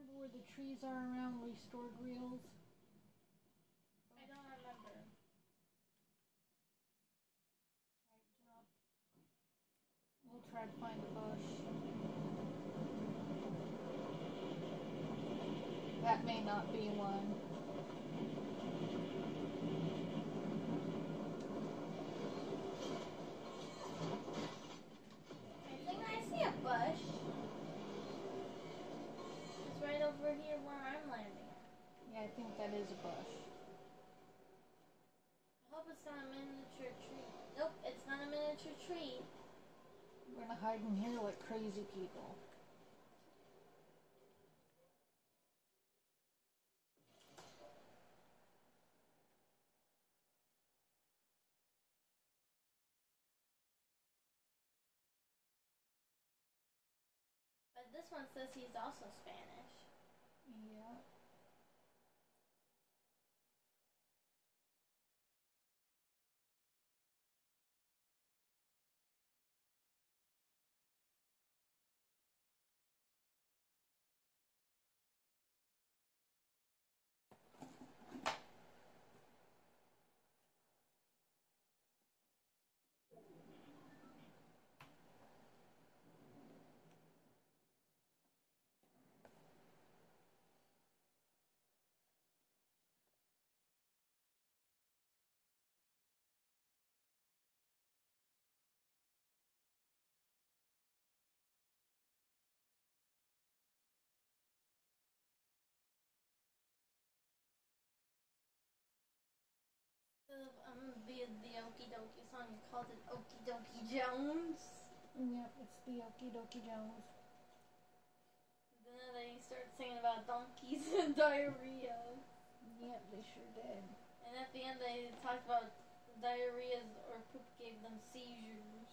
Remember where the trees are around restored reels? I don't remember. Alright, jump. We'll try to find a bush. That may not be one. I think I see a bush. It's right over here where I'm landing at. Yeah, I think that is a bush. I hope it's not a miniature tree. Nope, it's not a miniature tree. We're gonna hide in here like crazy people. But this one says he's also Spanish. Yeah. The Okie Dokie song, you called it Okie Dokie Jones. Yep, it's the Okie Dokie Jones. But then they start singing about donkeys and diarrhea. Yep, they sure did. And at the end they talked about diarrhea or poop gave them seizures.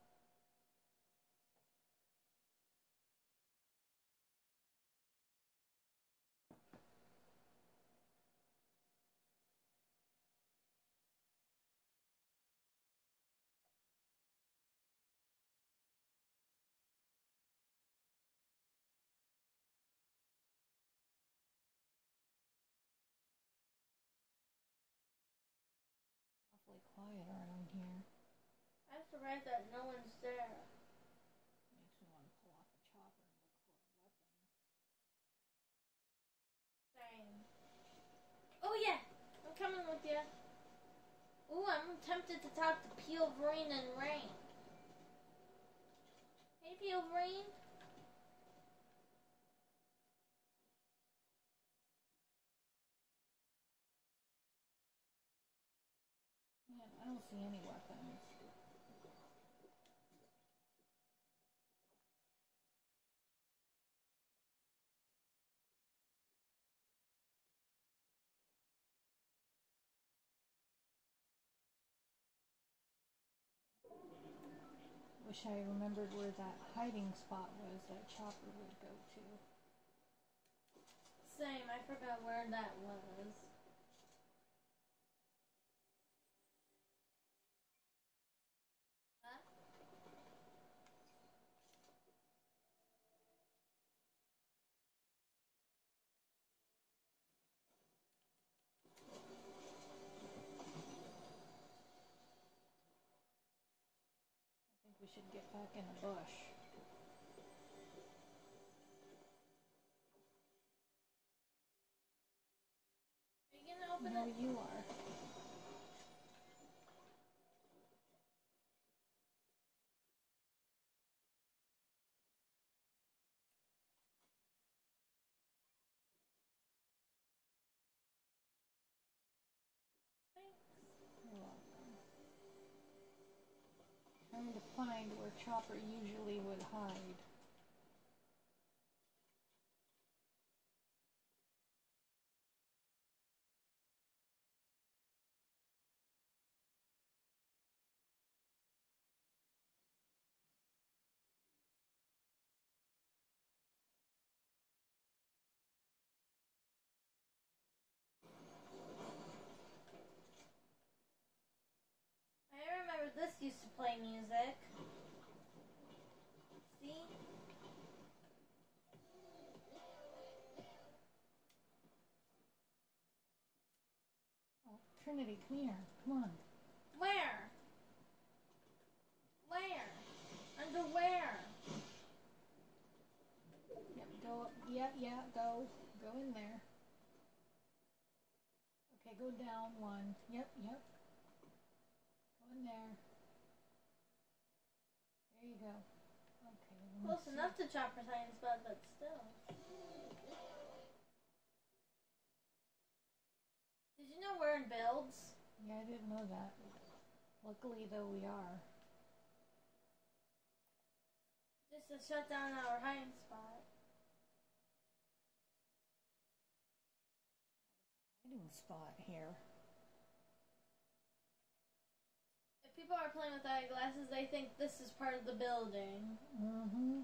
Awfully quiet around here. I'm surprised that no one's there. Makes me want to pull off a chopper and look for a weapon. Same. Oh yeah, I'm coming with you. Ooh, I'm tempted to talk to Peel, Vereen, and Rain. Hey, Peel, Vereen. Man, I don't see any weapons. Wish I remembered where that hiding spot was that chopper would go to. Same, I forgot where that was. Huh? I think we should get back in the bush. Are you gonna open No, it? you are. You're welcome. Trying to find where Chopper usually would hide. I remember this used to play music. See? Trinity, come here. Come on. Where? Where? Under where? Yep, go. Yeah, go. Go in there. Okay, go down one. Yep. Go in there. There you go. Okay. Close enough to Chopper's hiding spot, but still. Did you know we're in builds? Yeah, I didn't know that. Luckily, though, we are. Just to shut down our hiding spot. Hiding spot here. If people are playing with eyeglasses, they think this is part of the building. Mm-hmm.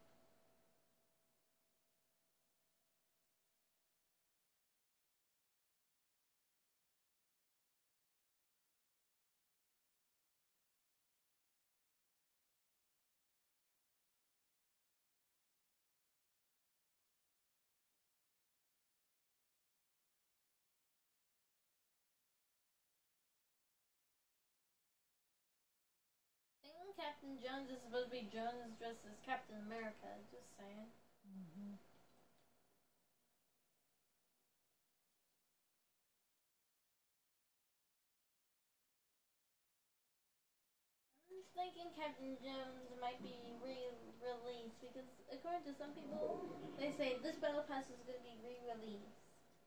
I think Captain Jones is supposed to be Jones dressed as Captain America. Just saying. Mm-hmm. I'm thinking Captain Jones might be re-released because according to some people, they say this battle pass is going to be re-released.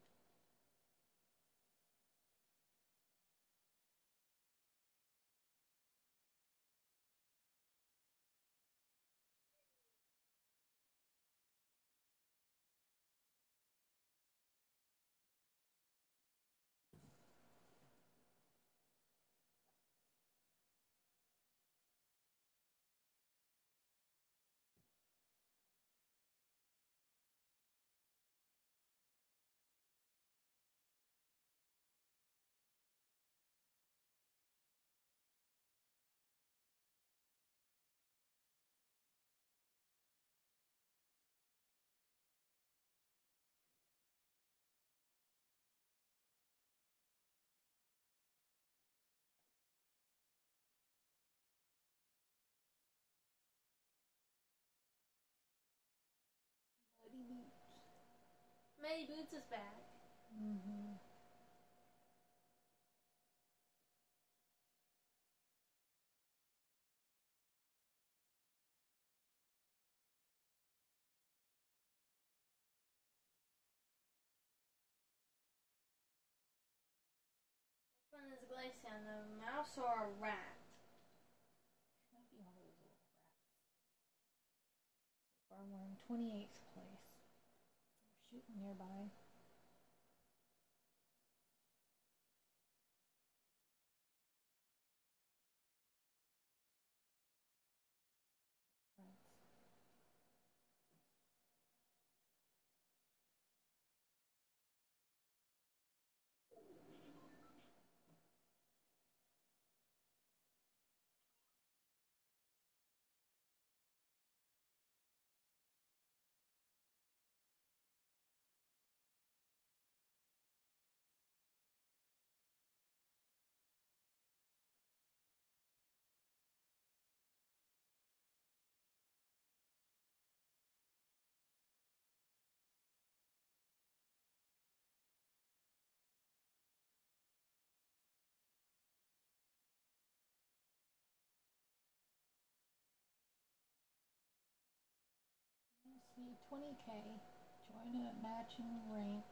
Muddy boots. Muddy Boots is back. Mm-hmm. Which one is Glaceon, a mouse or a rat? Might be one of those little rats. So far, we're in 28th place. We're shooting nearby. Rats. Let's see, 20K. Join a matching ranked.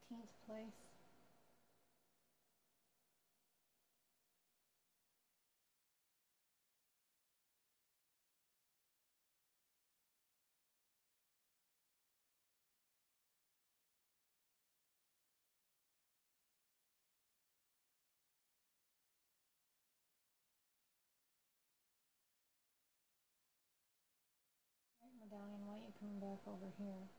15th place. Right, Medallion, why are you coming back over here?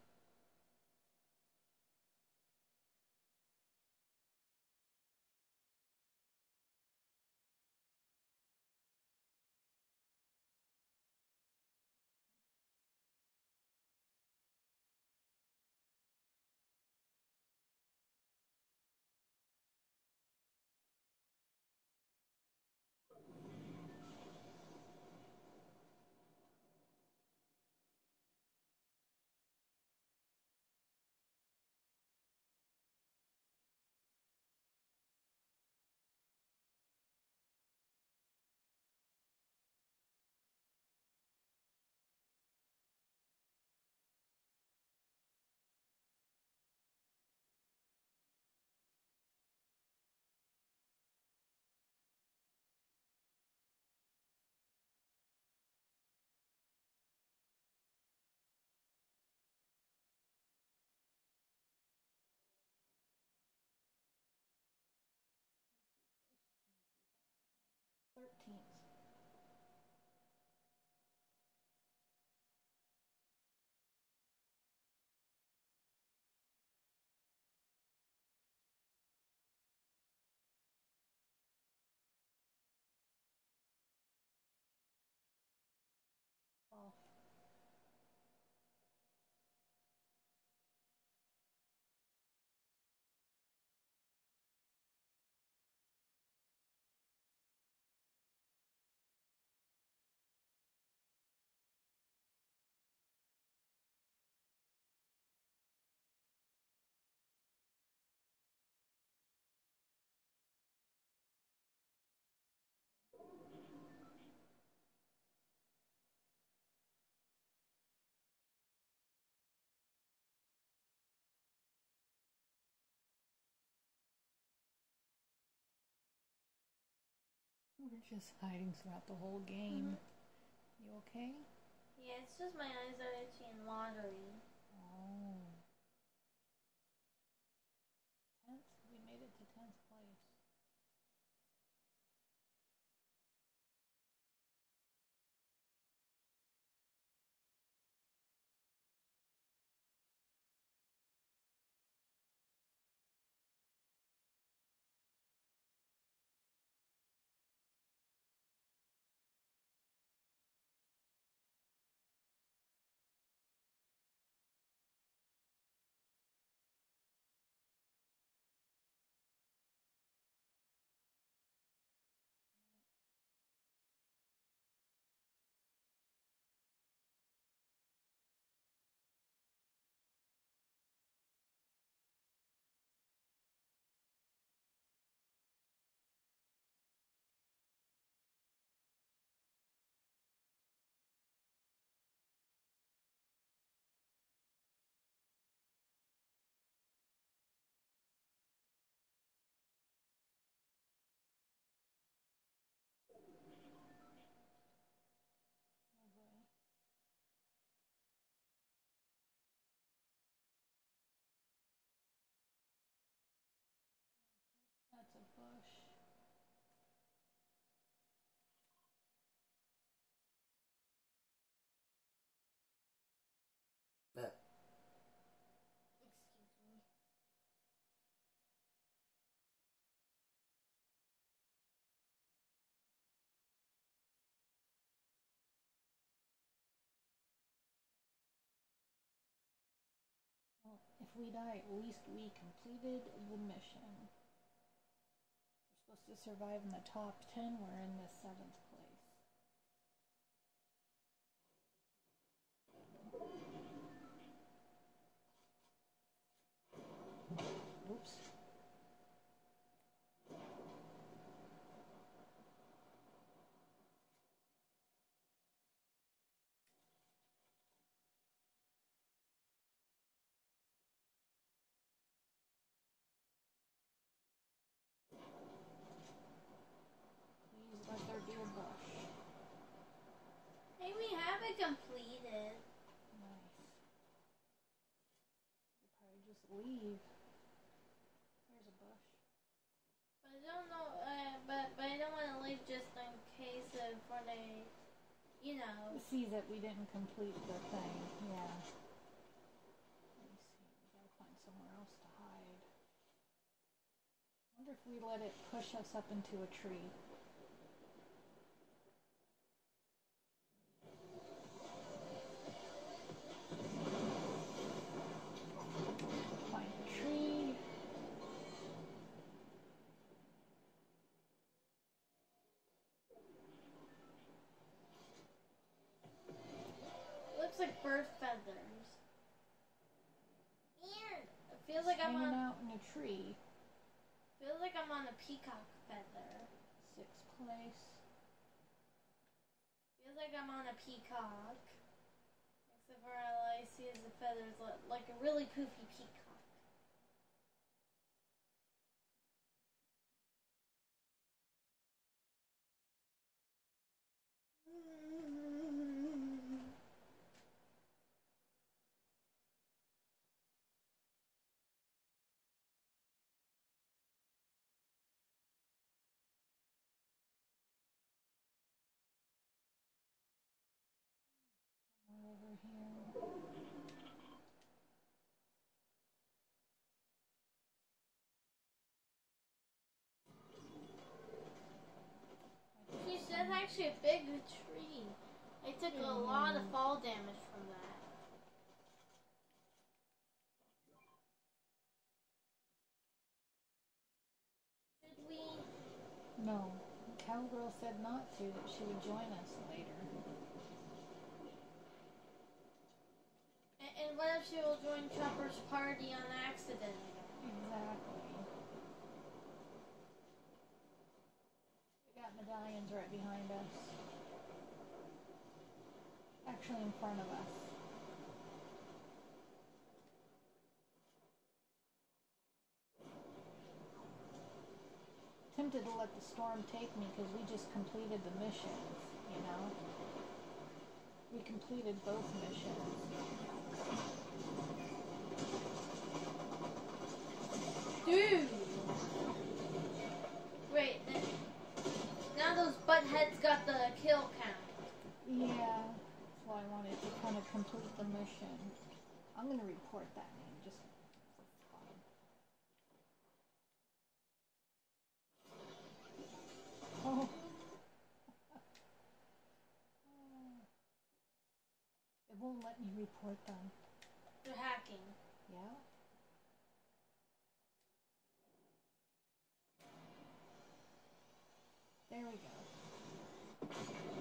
You're supposed to meet people. I don't like that. 13th. Oh. We're just hiding throughout the whole game. You okay? Yeah, it's just my eyes are itchy and watery. Oh. 10th? We made it to 10th place. Oh boy. That's a bush. Excuse me. Well, if we die, at least we completed the mission. We're supposed to survive in the top 10. We're in the 7th place. Oops. we completed. Nice. You probably just leave. There's a bush. But I don't know. But I don't want to leave just in case of when they, you know. See that we didn't complete the thing. Yeah. Let me see. We gotta find somewhere else to hide. Wonder if we let it push us up into a tree. Find a tree. Looks like bird feathers. And it feels like I'm Hanging on. out in a tree. Feels like I'm on a peacock feather. 6th place. Feels like I'm on a peacock. Except for all I see is the feathers, like a really poofy peacock. Over here. Geez, that's actually a big tree. I took a lot of fall damage from that. Should we? No. Cowgirl said not to, that she would join us later. And what if she will join Chopper's party on accident? Exactly. We got medallions right behind us. Actually in front of us. Tempted to let the storm take me because we just completed the missions, you know? We completed both missions. Dude! Wait, now those buttheads got the kill count. Yeah, that's why I wanted to kind of complete the mission. I'm going to report that name just for fun. Oh. It won't let me report them. They're hacking. Yeah? There we go.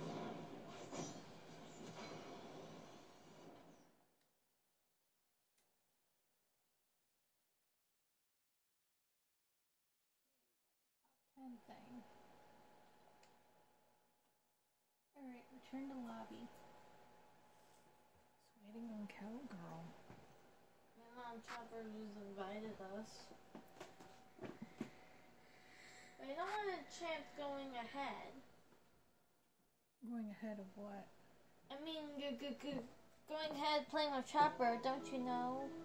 Top 10 thing. Alright, return to lobby. Just waiting on Cowgirl. My mom Chopper just invited us. But I don't want a champ going ahead. Going ahead of what? I mean, going ahead playing with Chopper, don't you know?